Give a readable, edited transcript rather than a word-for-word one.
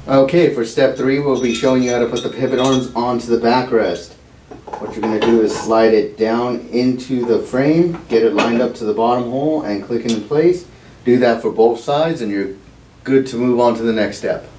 Okay, for step 3, we'll be showing you how to put the pivot arms onto the backrest. What you're going to do is slide it down into the frame, get it lined up to the bottom hole, and click it in place. Do that for both sides, and you're good to move on to the next step.